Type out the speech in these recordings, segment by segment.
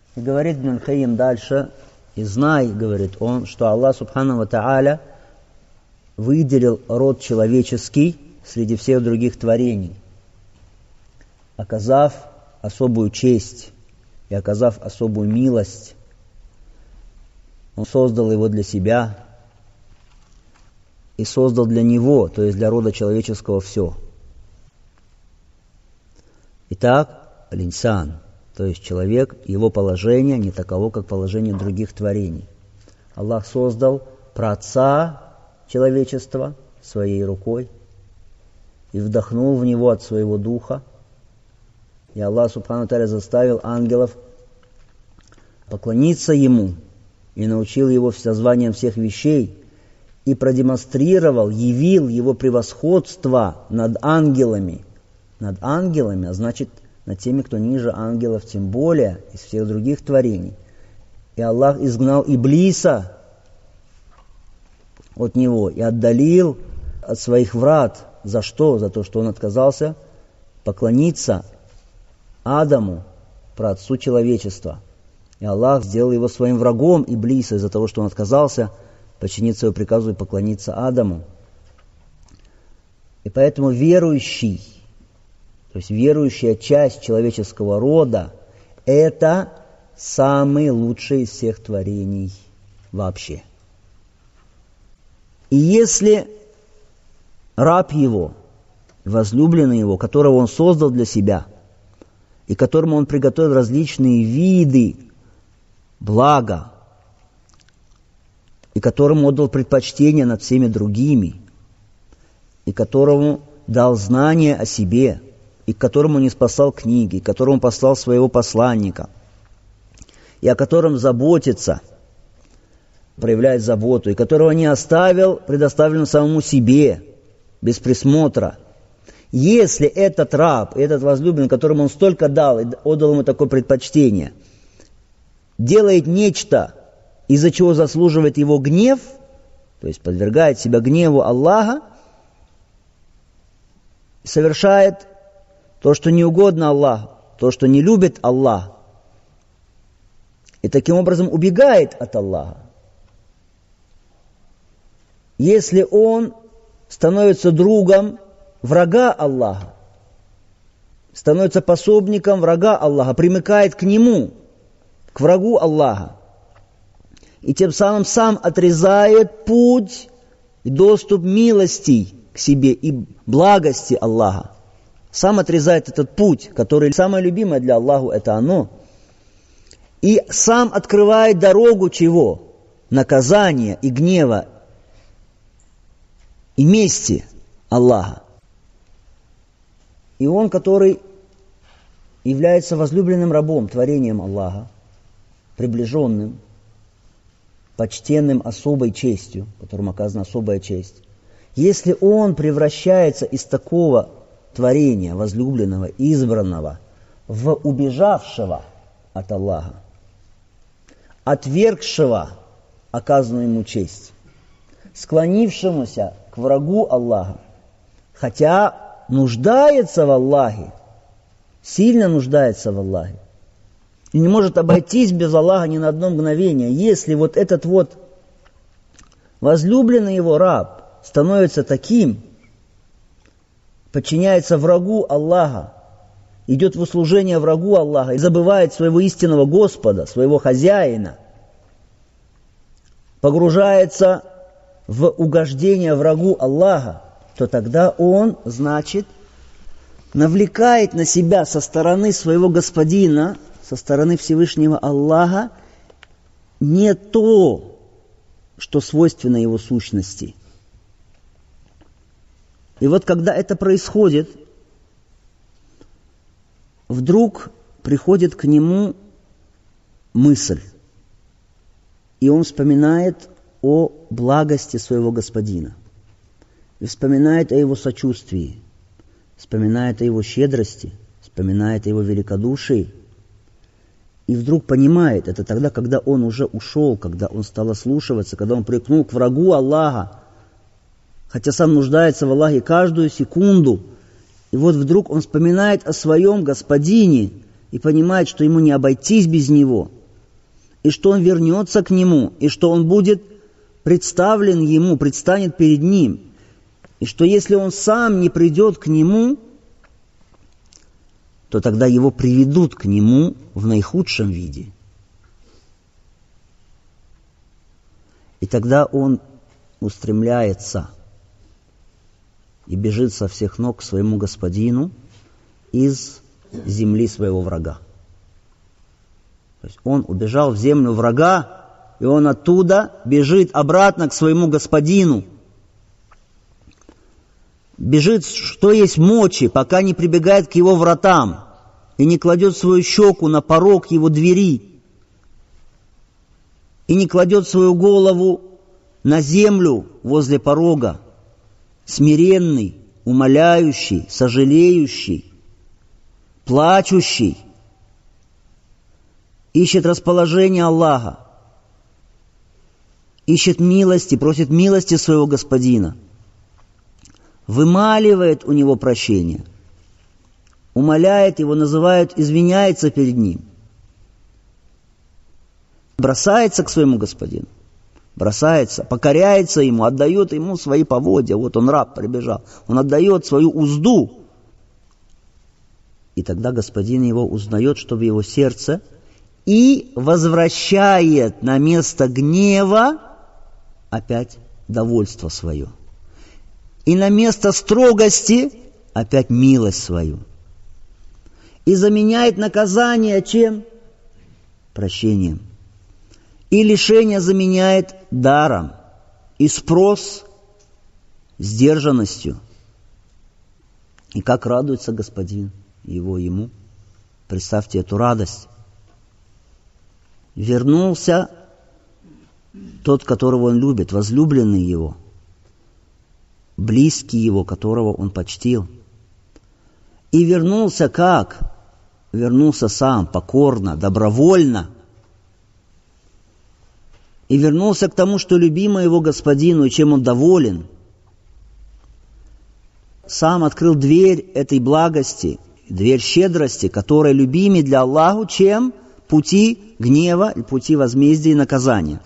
И говорит Ибн аль-Кайим дальше, и знай, говорит он, что Аллах Субхану ва Тааля выделил род человеческий среди всех других творений, оказав особую честь и оказав особую милость. Он создал его для себя и создал для него, то есть для рода человеческого, все. Итак, аль-инсан, то есть человек, его положение не таково, как положение других творений. Аллах создал праотца человечества своей рукой и вдохнул в него от своего духа. И Аллах Субхану Тааля заставил ангелов поклониться ему и научил его сознанием всех вещей и продемонстрировал, явил его превосходство над ангелами. Над ангелами, а значит, над теми, кто ниже ангелов, тем более из всех других творений. И Аллах изгнал Иблиса от него и отдалил от своих врат. За что? За то, что он отказался поклониться Адаму, праотцу человечества. И Аллах сделал его своим врагом, Иблиса, из-за того, что он отказался подчиниться его приказу и поклониться Адаму. И поэтому верующий, то есть верующая часть человеческого рода, это самый лучший из всех творений вообще. И если раб его, возлюбленный его, которого он создал для себя, и которому он приготовил различные виды блага, и которому отдал предпочтение над всеми другими, и которому дал знания о себе, и к которому не спасал книги, и к которому послал своего посланника, и о котором заботится, проявляет заботу, и которого не оставил, предоставлен самому себе, без присмотра. Если этот раб, этот возлюбленный, которому он столько дал и отдал ему такое предпочтение, делает нечто, из-за чего заслуживает его гнев, то есть подвергает себя гневу Аллаха, совершает то, что не угодно Аллаху, то, что не любит Аллах, и таким образом убегает от Аллаха. Если он становится другом врага Аллаха, становится пособником врага Аллаха, примыкает к нему, к врагу Аллаха, и тем самым сам отрезает путь и доступ милостей к себе и благости Аллаха. Сам отрезает этот путь, который самое любимое для Аллаха, это оно. И сам открывает дорогу чего? Наказания и гнева и мести Аллаха. И он, который является возлюбленным рабом, творением Аллаха, приближенным, почтенным особой честью, которому оказана особая честь, если он превращается из такого творения, возлюбленного, избранного, в убежавшего от Аллаха, отвергшего оказанную ему честь, склонившемуся к врагу Аллаха, хотя нуждается в Аллахе, сильно нуждается в Аллахе, и не может обойтись без Аллаха ни на одно мгновение. Если вот этот вот возлюбленный его раб становится таким, подчиняется врагу Аллаха, идет в услужение врагу Аллаха и забывает своего истинного Господа, своего хозяина, погружается в угождение врагу Аллаха, то тогда он, значит, навлекает на себя со стороны своего Господина, со стороны Всевышнего Аллаха, не то, что свойственно его сущности. И вот когда это происходит, вдруг приходит к нему мысль, и он вспоминает о благости своего Господина, и вспоминает о его сочувствии, вспоминает о его щедрости, вспоминает о его великодушии, и вдруг понимает, это тогда, когда он уже ушел, когда он стал ослушиваться, когда он прикнул к врагу Аллаха, хотя сам нуждается в Аллахе каждую секунду. И вот вдруг он вспоминает о своем Господине и понимает, что ему не обойтись без Него, и что он вернется к нему, и что он будет представлен ему, предстанет перед ним, и что если он сам не придет к нему, то тогда его приведут к нему в наихудшем виде. И тогда он устремляется и бежит со всех ног к своему господину из земли своего врага. То есть он убежал в землю врага, и он оттуда бежит обратно к своему господину. Бежит, что есть мочи, пока не прибегает к его вратам и не кладет свою щеку на порог его двери и не кладет свою голову на землю возле порога, смиренный, умоляющий, сожалеющий, плачущий, ищет расположение Аллаха, ищет милости, просит милости своего господина, вымаливает у него прощение, умоляет его, называет, извиняется перед ним, бросается к своему господину, бросается, покоряется ему, отдает ему свои поводья. Вот он, раб, прибежал, он отдает свою узду. И тогда господин его узнает, что в его сердце, и возвращает на место гнева опять довольство свое. И на место строгости опять милость свою. И заменяет наказание чем? Прощением. И лишение заменяет даром. И спрос сдержанностью. И как радуется господин ему. Представьте эту радость. Вернулся тот, которого он любит, возлюбленный его, близкий его, которого он почтил. И вернулся как? Вернулся сам, покорно, добровольно. И вернулся к тому, что любимо его господину, и чем он доволен. Сам открыл дверь этой благости, дверь щедрости, которая любимее для Аллаху, чем пути гнева и пути возмездия и наказания.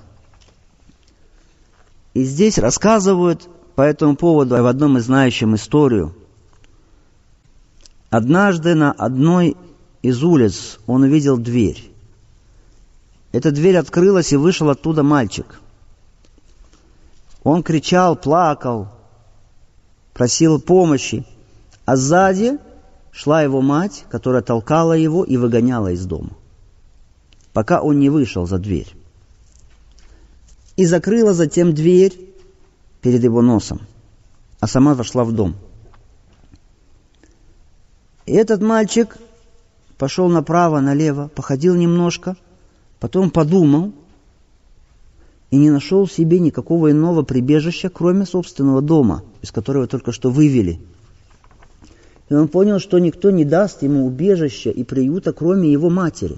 И здесь рассказывают по этому поводу в одном из знающем историю. Однажды на одной из улиц он увидел дверь. Эта дверь открылась, и вышел оттуда мальчик. Он кричал, плакал, просил помощи, а сзади шла его мать, которая толкала его и выгоняла из дома, пока он не вышел за дверь. И закрыла затем дверь перед его носом, а сама вошла в дом. И этот мальчик пошел направо, налево, походил немножко, потом подумал и не нашел в себе никакого иного прибежища, кроме собственного дома, из которого только что вывели. И он понял, что никто не даст ему убежища и приюта, кроме его матери.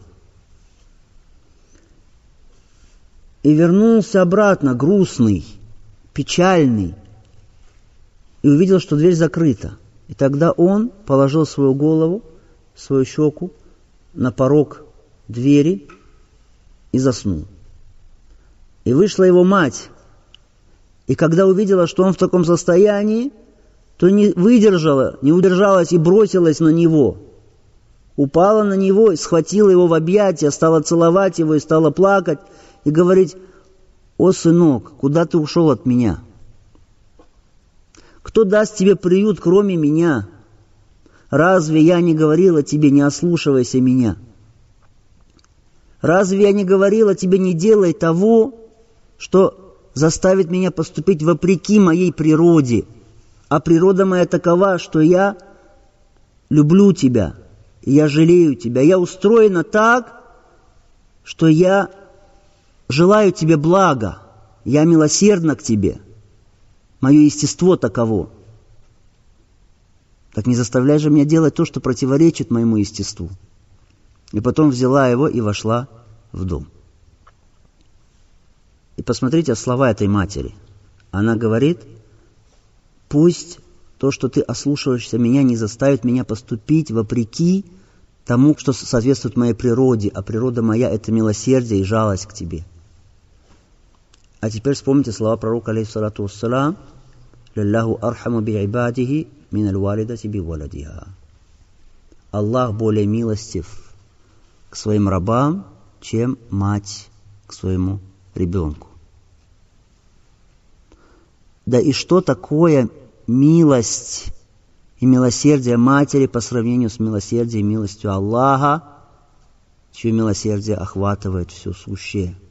И вернулся обратно, грустный, печальный, и увидел, что дверь закрыта. И тогда он положил свою голову, свою щеку на порог двери и заснул. И вышла его мать, и когда увидела, что он в таком состоянии, то не выдержала, не удержалась и бросилась на него. Упала на него и схватила его в объятия, стала целовать его и стала плакать, и говорить: «О, сынок, куда ты ушел от меня? Кто даст тебе приют, кроме меня? Разве я не говорила тебе, не ослушивайся меня? Разве я не говорила тебе, не делай того, что заставит меня поступить вопреки моей природе? А природа моя такова, что я люблю тебя, и я жалею тебя. Я устроена так, что я желаю тебе блага, я милосердна к тебе. Мое естество таково. Так не заставляй же меня делать то, что противоречит моему естеству». И потом взяла его и вошла в дом. И посмотрите слова этой матери. Она говорит: «Пусть то, что ты ослушаешься меня, не заставит меня поступить вопреки тому, что соответствует моей природе, а природа моя – это милосердие и жалость к тебе. А теперь вспомните слова пророка, алейхиссалату вассалам, «Лилляху архаму би'ибадихи мин аль-валидати би-валадиха». Аллах более милостив к своим рабам, чем мать к своему ребенку. Да и что такое милость и милосердие матери по сравнению с милосердием и милостью Аллаха, чье милосердие охватывает все сущее?